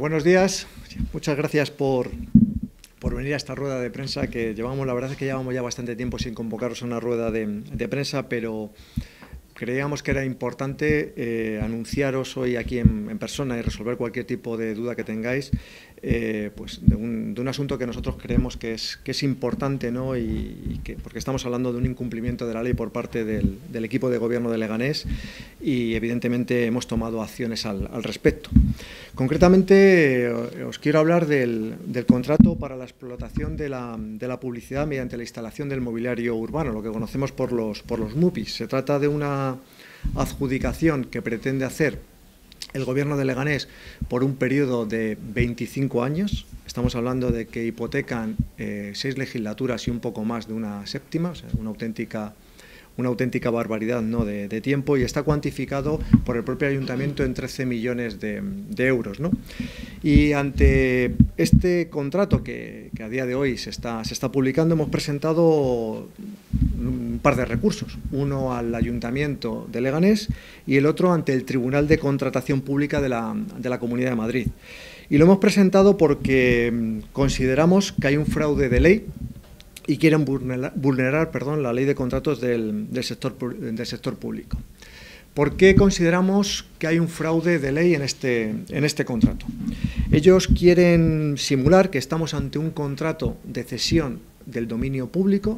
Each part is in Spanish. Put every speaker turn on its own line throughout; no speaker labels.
Buenos días. Muchas gracias por venir a esta rueda de prensa que llevamos. La verdad es que llevamos ya bastante tiempo sin convocaros a una rueda de prensa, pero creíamos que era importante anunciaros hoy aquí en persona y resolver cualquier tipo de duda que tengáis, pues de un asunto que nosotros creemos que es importante, ¿no? Porque estamos hablando de un incumplimiento de la ley por parte del equipo de gobierno de Leganés y evidentemente hemos tomado acciones al respecto. Concretamente os quiero hablar del contrato para la explotación de la publicidad mediante la instalación del mobiliario urbano, lo que conocemos por los MUPIs. Se trata de una adjudicación que pretende hacer el Gobierno de Leganés por un periodo de 25 años. Estamos hablando de que hipotecan 6 legislaturas y un poco más de una séptima, o sea, una auténtica barbaridad, ¿no?, de tiempo, y está cuantificado por el propio ayuntamiento en 13 millones de euros, ¿no? Y ante este contrato que a día de hoy se está publicando, hemos presentado un par de recursos, uno al Ayuntamiento de Leganés y el otro ante el Tribunal de Contratación Pública de la Comunidad de Madrid. Y lo hemos presentado porque consideramos que hay un fraude de ley y quieren vulnerar la ley de contratos del sector público. ¿Por qué consideramos que hay un fraude de ley en este contrato? Ellos quieren simular que estamos ante un contrato de cesión del dominio público.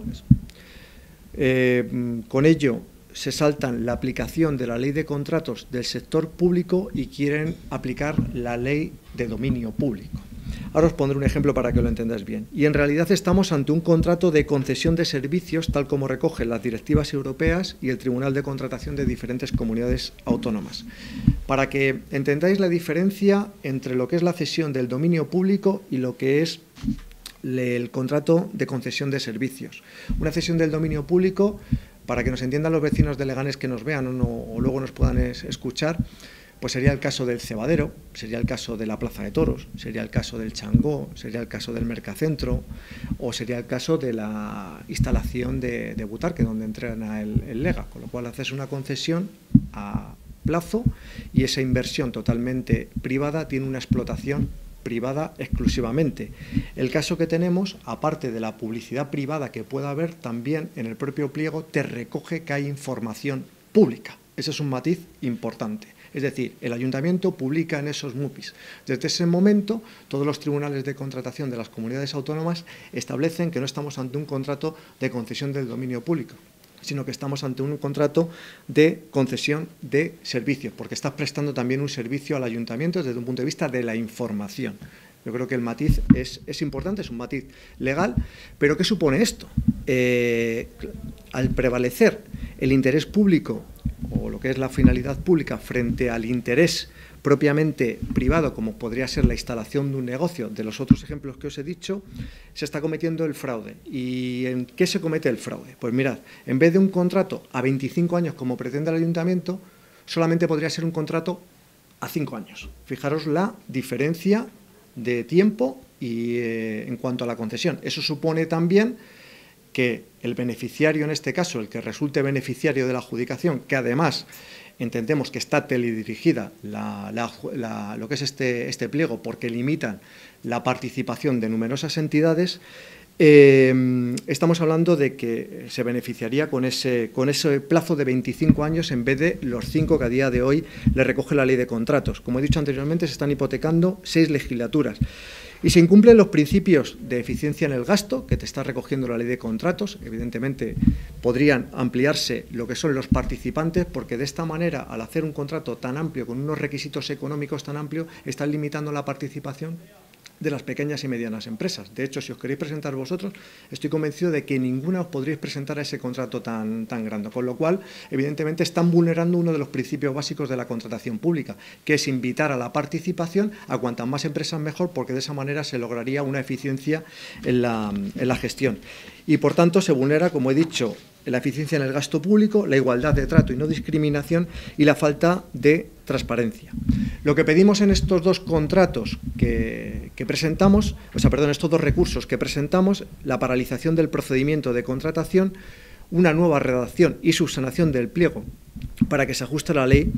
Con ello se saltan la aplicación de la ley de contratos del sector público y quieren aplicar la ley de dominio público. Ahora os pondré un ejemplo para que lo entendáis bien. Y en realidad estamos ante un contrato de concesión de servicios, tal como recogen las directivas europeas y el Tribunal de Contratación de diferentes comunidades autónomas. Para que entendáis la diferencia entre lo que es la cesión del dominio público y lo que es el contrato de concesión de servicios. Una cesión del dominio público, para que nos entiendan los vecinos de Leganés que nos vean o luego nos puedan escuchar, pues sería el caso del Cebadero, sería el caso de la Plaza de Toros, sería el caso del Changó, sería el caso del Mercacentro o sería el caso de la instalación de Butarque, donde entrena el Lega, con lo cual haces una concesión a plazo y esa inversión totalmente privada tiene una explotación privada exclusivamente. El caso que tenemos, aparte de la publicidad privada que pueda haber, también en el propio pliego te recoge que hay información pública. Ese es un matiz importante. Es decir, el ayuntamiento publica en esos MUPIs. Desde ese momento, todos los tribunales de contratación de las comunidades autónomas establecen que no estamos ante un contrato de concesión del dominio público, sino que estamos ante un contrato de concesión de servicios, porque estás prestando también un servicio al ayuntamiento desde un punto de vista de la información. Yo creo que el matiz es importante, es un matiz legal, pero ¿qué supone esto? Al prevalecer el interés público o lo que es la finalidad pública frente al interés propiamente privado, como podría ser la instalación de un negocio, de los otros ejemplos que os he dicho, se está cometiendo el fraude. ¿Y en qué se comete el fraude? Pues mirad, en vez de un contrato a 25 años como pretende el ayuntamiento, solamente podría ser un contrato a 5 años. Fijaros la diferencia de tiempo y en cuanto a la concesión. Eso supone también que el beneficiario, en este caso, el que resulte beneficiario de la adjudicación, que además entendemos que está teledirigida lo que es este pliego porque limitan la participación de numerosas entidades, estamos hablando de que se beneficiaría con ese plazo de 25 años en vez de los 5 que a día de hoy le recoge la ley de contratos. Como he dicho anteriormente, se están hipotecando 6 legislaturas. Y se incumplen los principios de eficiencia en el gasto, que te está recogiendo la ley de contratos. Evidentemente, podrían ampliarse lo que son los participantes, porque de esta manera, al hacer un contrato tan amplio, con unos requisitos económicos tan amplios, están limitando la participación de las pequeñas y medianas empresas. De hecho, si os queréis presentar vosotros, estoy convencido de que ninguna os podríais presentar a ese contrato tan grande, con lo cual, evidentemente, están vulnerando uno de los principios básicos de la contratación pública, que es invitar a la participación a cuantas más empresas mejor, porque de esa manera se lograría una eficiencia en la gestión. Y, por tanto, se vulnera, como he dicho, la eficiencia en el gasto público, la igualdad de trato y no discriminación y la falta de transparencia. Lo que pedimos en estos dos contratos que presentamos, estos dos recursos que presentamos, la paralización del procedimiento de contratación, una nueva redacción y subsanación del pliego para que se ajuste a la ley,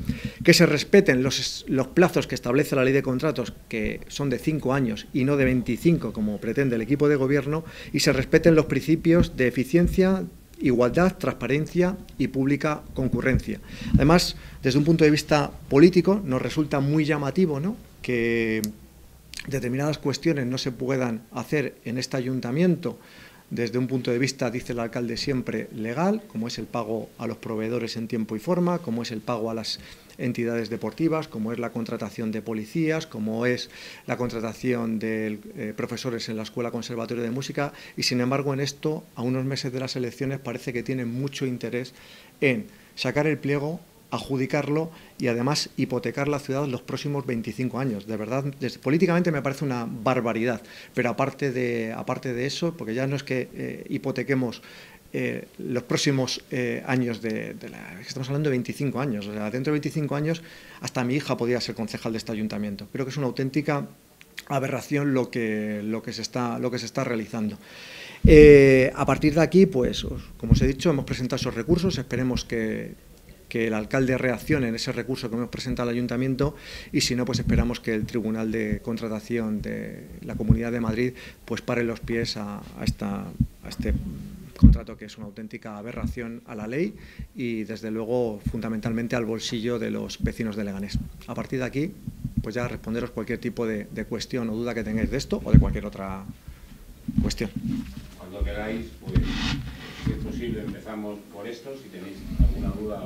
que se respeten los plazos que establece la ley de contratos, que son de 5 años y no de 25, como pretende el equipo de gobierno, y se respeten los principios de eficiencia, igualdad, transparencia y pública concurrencia. Además, desde un punto de vista político, nos resulta muy llamativo, ¿no?, que determinadas cuestiones no se puedan hacer en este ayuntamiento desde un punto de vista, dice el alcalde siempre, legal, como es el pago a los proveedores en tiempo y forma, como es el pago a las entidades deportivas, como es la contratación de policías, como es la contratación de profesores en la Escuela Conservatorio de Música, y sin embargo en esto, a unos meses de las elecciones, parece que tienen mucho interés en sacar el pliego, adjudicarlo y además hipotecar la ciudad los próximos 25 años. De verdad, políticamente me parece una barbaridad, pero aparte de eso, porque ya no es que hipotequemos los próximos años estamos hablando de 25 años, o sea, dentro de 25 años hasta mi hija podría ser concejal de este ayuntamiento. Creo que es una auténtica aberración lo que se está realizando. A partir de aquí, pues, como os he dicho, hemos presentado esos recursos, esperemos que el alcalde reaccione en ese recurso que hemos presentado al ayuntamiento, y si no, pues esperamos que el Tribunal de Contratación de la Comunidad de Madrid pues pare los pies a este contrato, que es una auténtica aberración a la ley y desde luego fundamentalmente al bolsillo de los vecinos de Leganés. A partir de aquí, pues ya responderos cualquier tipo de cuestión o duda que tengáis de esto o de cualquier otra cuestión.
Cuando queráis, pues, si es posible, empezamos por esto. Si tenéis alguna duda,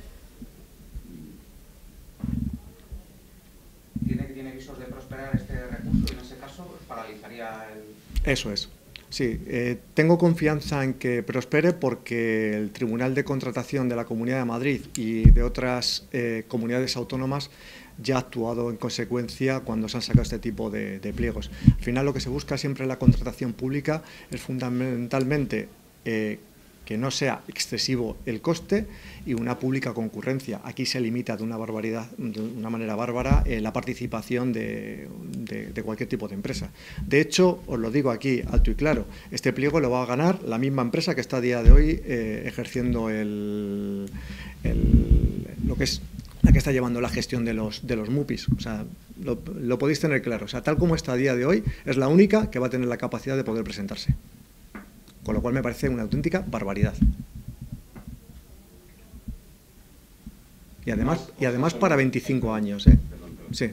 ¿Tiene visos de prosperar este recurso? En ese caso, pues, paralizaría el...
Eso es. Sí, tengo confianza en que prospere porque el Tribunal de Contratación de la Comunidad de Madrid y de otras comunidades autónomas ya ha actuado en consecuencia cuando se han sacado este tipo de pliegos. Al final, lo que se busca siempre en la contratación pública es fundamentalmente que no sea excesivo el coste y una pública concurrencia. Aquí se limita de una manera bárbara la participación de cualquier tipo de empresa. De hecho, os lo digo aquí alto y claro, este pliego lo va a ganar la misma empresa que está a día de hoy ejerciendo lo que es la que está llevando la gestión de los MUPIs. O sea, lo podéis tener claro. O sea, tal como está a día de hoy, es la única que va a tener la capacidad de poder presentarse. Con lo cual me parece una auténtica barbaridad. Y además para 25 años, ¿eh? Sí.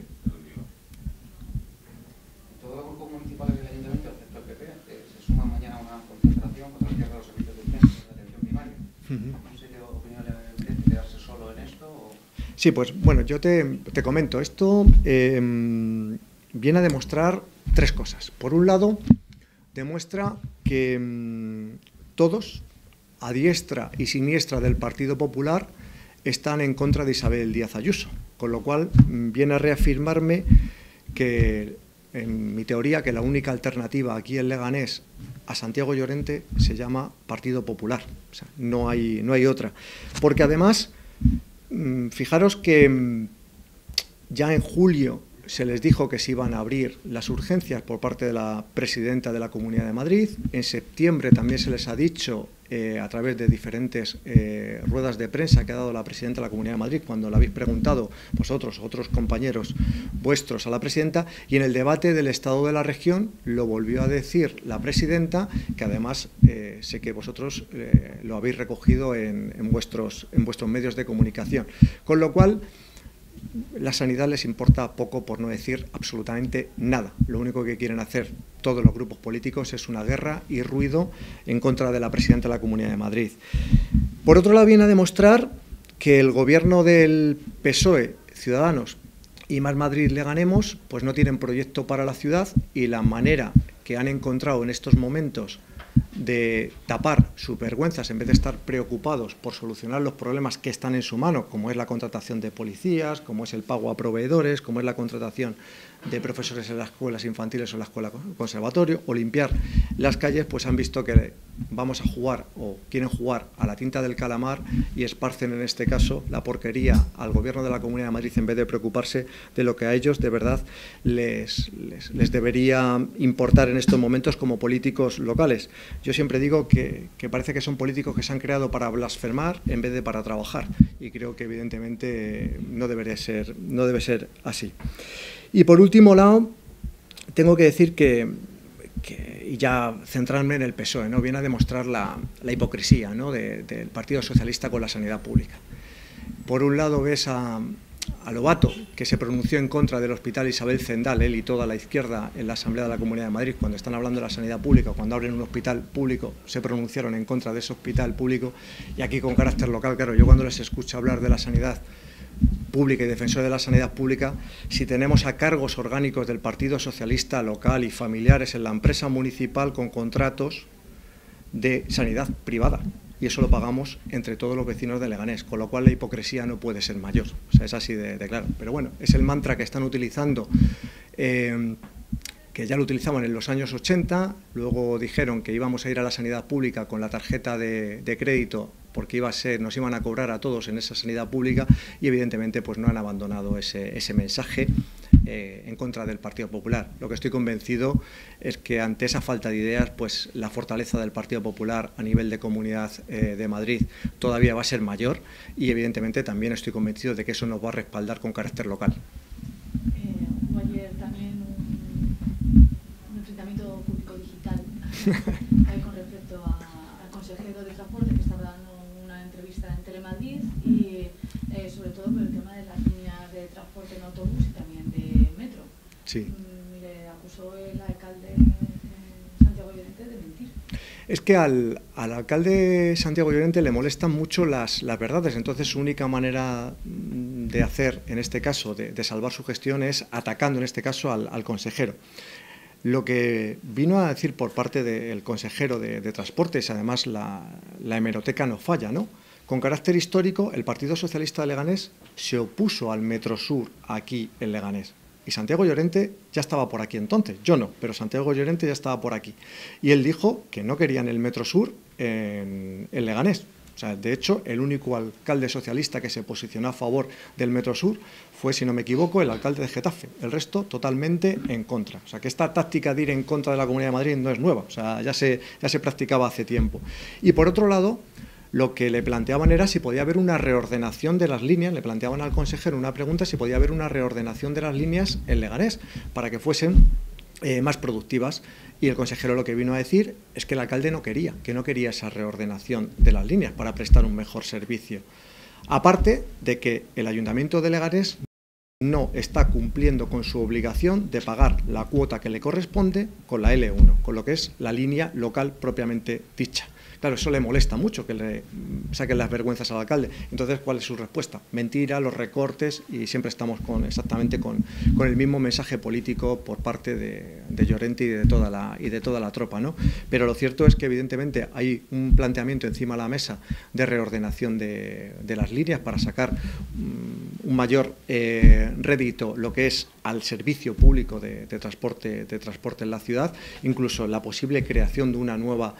Todos los grupos municipales del ayuntamiento, excepto el PP, se suman mañana a una concentración contra el cierre de los servicios de urgencia de atención primaria. ¿No sé qué opinión le merece quedarse solo en esto? O...
Sí, pues bueno, yo te comento. Esto viene a demostrar tres cosas. Por un lado, demuestra que todos, a diestra y siniestra del Partido Popular, están en contra de Isabel Díaz Ayuso, con lo cual viene a reafirmarme que, en mi teoría, que la única alternativa aquí en Leganés a Santiago Llorente se llama Partido Popular. O sea, no hay otra. Porque además, fijaros que ya en julio se les dijo que se iban a abrir las urgencias por parte de la presidenta de la Comunidad de Madrid. En septiembre también se les ha dicho, a través de diferentes ruedas de prensa que ha dado la presidenta de la Comunidad de Madrid, cuando le habéis preguntado vosotros, otros compañeros vuestros, a la presidenta, y en el debate del estado de la región lo volvió a decir la presidenta, que además sé que vosotros lo habéis recogido en vuestros medios de comunicación. Con lo cual, la sanidad les importa poco, por no decir absolutamente nada. Lo único que quieren hacer todos los grupos políticos es una guerra y ruido en contra de la presidenta de la Comunidad de Madrid. Por otro lado, viene a demostrar que el gobierno del PSOE, Ciudadanos y Más Madrid le ganemos, pues no tienen proyecto para la ciudad, y la manera que han encontrado en estos momentos de tapar sus vergüenzas en vez de estar preocupados por solucionar los problemas que están en su mano, como es la contratación de policías, como es el pago a proveedores, como es la contratación de profesores en las escuelas infantiles o en la escuela conservatorio, o limpiar las calles, pues han visto que vamos a jugar o quieren jugar a la tinta del calamar y esparcen en este caso la porquería al Gobierno de la Comunidad de Madrid en vez de preocuparse de lo que a ellos de verdad les debería importar en estos momentos como políticos locales. Yo siempre digo que parece que son políticos que se han creado para blasfemar en vez de para trabajar, y creo que evidentemente no debe ser así. Y por último lado, tengo que decir y ya centrarme en el PSOE, ¿no? Viene a demostrar la hipocresía, ¿no? del Partido Socialista con la sanidad pública. Por un lado ves a Lobato, que se pronunció en contra del Hospital Isabel Zendal, él y toda la izquierda en la Asamblea de la Comunidad de Madrid, cuando están hablando de la sanidad pública, cuando abren un hospital público, se pronunciaron en contra de ese hospital público, y aquí con carácter local, claro, yo cuando les escucho hablar de la sanidad pública y defensor de la sanidad pública, si tenemos a cargos orgánicos del Partido Socialista local y familiares en la empresa municipal con contratos de sanidad privada, y eso lo pagamos entre todos los vecinos de Leganés, con lo cual la hipocresía no puede ser mayor, o sea, es así de claro. Pero bueno, es el mantra que están utilizando, que ya lo utilizaban en los años 80, luego dijeron que íbamos a ir a la sanidad pública con la tarjeta de crédito porque nos iban a cobrar a todos en esa sanidad pública, y evidentemente pues no han abandonado ese mensaje en contra del Partido Popular. Lo que estoy convencido es que ante esa falta de ideas, pues la fortaleza del Partido Popular a nivel de Comunidad de Madrid todavía va a ser mayor, y evidentemente también estoy convencido de que eso nos va a respaldar con carácter local.
Hubo ayer también un enfrentamiento público-digital con respecto al consejero de Transporte, que estaba dando una entrevista en Telemadrid, y sobre todo por el tema de las líneas de transporte en autobús y también de metro.
Sí.
Le acusó el alcalde Santiago Llorente de mentir.
Es que al alcalde Santiago Llorente le molestan mucho las verdades, entonces su única manera de hacer, en este caso, de salvar su gestión es atacando, en este caso, al consejero. Lo que vino a decir por parte del consejero de Transportes, además la hemeroteca no falla, ¿no? Con carácter histórico, el Partido Socialista de Leganés se opuso al Metrosur aquí en Leganés. Y Santiago Llorente ya estaba por aquí entonces, yo no, pero Santiago Llorente ya estaba por aquí. Y él dijo que no querían el Metrosur en Leganés. O sea, de hecho, el único alcalde socialista que se posicionó a favor del Metrosur fue, si no me equivoco, el alcalde de Getafe. El resto totalmente en contra. O sea, que esta táctica de ir en contra de la Comunidad de Madrid no es nueva. O sea, ya se practicaba hace tiempo. Y por otro lado, lo que le planteaban era si podía haber una reordenación de las líneas, le planteaban al consejero una pregunta si podía haber una reordenación de las líneas en Leganés para que fuesen más productivas, y el consejero lo que vino a decir es que el alcalde no quería esa reordenación de las líneas para prestar un mejor servicio. Aparte de que el Ayuntamiento de Leganés no está cumpliendo con su obligación de pagar la cuota que le corresponde con la L1, con lo que es la línea local propiamente dicha. Claro, eso le molesta mucho, que le saquen las vergüenzas al alcalde. Entonces, ¿cuál es su respuesta? Mentira, los recortes, y siempre estamos exactamente con el mismo mensaje político por parte de Llorente y de toda la tropa, ¿no? Pero lo cierto es que evidentemente hay un planteamiento encima de la mesa de reordenación de las líneas para sacar un mayor rédito, lo que es al servicio público de transporte en la ciudad, incluso la posible creación de una nueva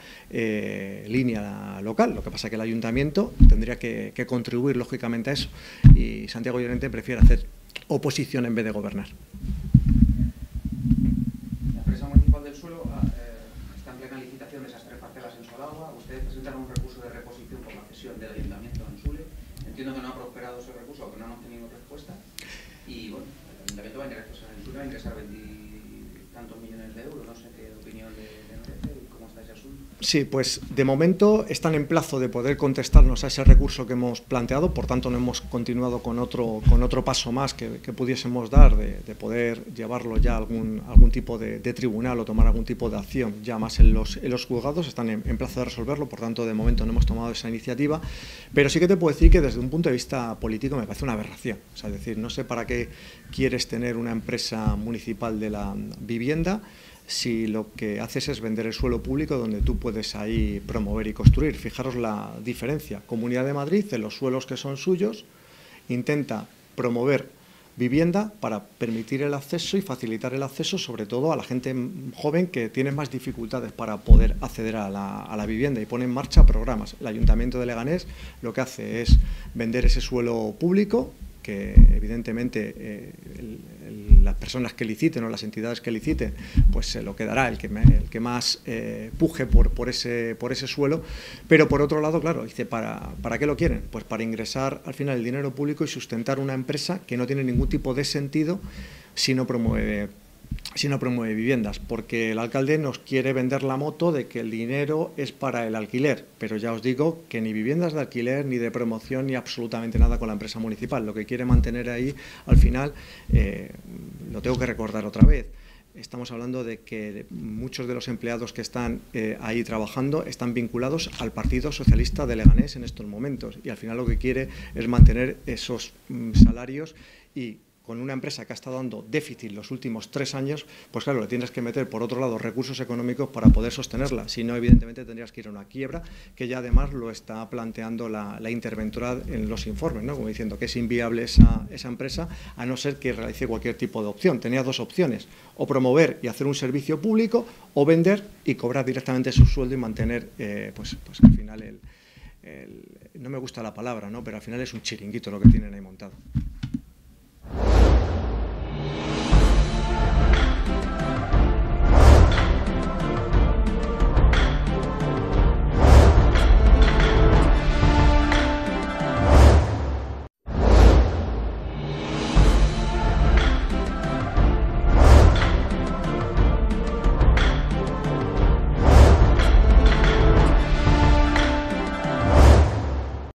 línea local. Lo que pasa es que el ayuntamiento tendría que contribuir lógicamente a eso, y Santiago Llorente prefiere hacer oposición en vez de gobernar.
La empresa municipal del suelo está en plena licitación de esas 3 parcelas en Solagua. Ustedes presentaron un recurso de reposición por la cesión del ayuntamiento en Sule. Entiendo que no ha prosperado ese recurso, o que no han obtenido respuesta, y bueno, el ayuntamiento va a ingresar, en Sule va a ingresar 20 y tantos millones de euros. No sé qué opinión le merece y cómo está ese asunto.
Sí, pues de momento están en plazo de poder contestarnos a ese recurso que hemos planteado, por tanto no hemos continuado con otro paso más que pudiésemos dar de poder llevarlo ya a algún tipo de tribunal o tomar algún tipo de acción ya más en los juzgados. Están en plazo de resolverlo, por tanto de momento no hemos tomado esa iniciativa, pero sí que te puedo decir que desde un punto de vista político me parece una aberración. O sea, es decir, no sé para qué quieres tener una empresa municipal de la vivienda si lo que haces es vender el suelo público donde tú puedes ahí promover y construir. Fijaros la diferencia. Comunidad de Madrid, de los suelos que son suyos, intenta promover vivienda para permitir el acceso y facilitar el acceso, sobre todo a la gente joven que tiene más dificultades para poder acceder a la vivienda, y pone en marcha programas. El Ayuntamiento de Leganés lo que hace es vender ese suelo público, que evidentemente las personas que liciten o las entidades que liciten, pues se lo quedará el que más puje por ese suelo. Pero por otro lado, claro, dice, ¿para qué lo quieren? Pues para ingresar al final el dinero público y sustentar una empresa que no tiene ningún tipo de sentido si no promueve viviendas, porque el alcalde nos quiere vender la moto de que el dinero es para el alquiler, pero ya os digo que ni viviendas de alquiler, ni de promoción, ni absolutamente nada con la empresa municipal. Lo que quiere mantener ahí, al final, lo tengo que recordar otra vez, estamos hablando de que muchos de los empleados que están ahí trabajando están vinculados al Partido Socialista de Leganés en estos momentos, y al final lo que quiere es mantener esos salarios, y con una empresa que ha estado dando déficit los últimos 3 años, pues claro, le tienes que meter por otro lado recursos económicos para poder sostenerla. Si no, evidentemente tendrías que ir a una quiebra, que ya además lo está planteando la interventora en los informes, ¿no? Como diciendo que es inviable esa empresa, a no ser que realice cualquier tipo de opción. Tenía 2 opciones, o promover y hacer un servicio público, o vender y cobrar directamente su sueldo y mantener, pues al final no me gusta la palabra, ¿no? Pero al final es un chiringuito lo que tienen ahí montado.